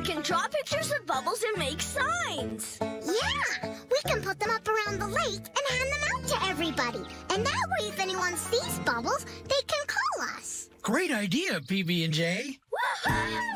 can draw pictures of bubbles and make signs. Yeah, we can put them up around the lake and hand them out to everybody. And that way, if anyone sees bubbles, they can call us. Great idea, PB&J. Woohoo!